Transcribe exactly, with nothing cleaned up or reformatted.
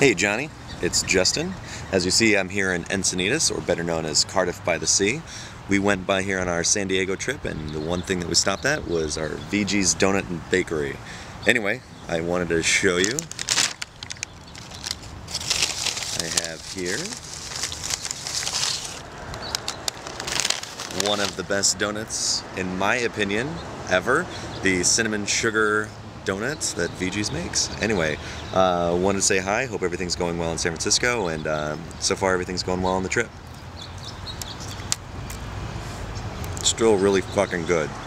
Hey Johnny, it's Justin. As you see, I'm here in Encinitas, or better known as Cardiff by the Sea. We went by here on our San Diego trip, and the one thing that we stopped at was our V G's Donut and Bakery. Anyway, I wanted to show you. I have here one of the best donuts, in my opinion, ever. The cinnamon sugar donuts that V G's makes. Anyway, uh, wanted to say hi, hope everything's going well in San Francisco, and um, so far everything's going well on the trip. Still really fucking good.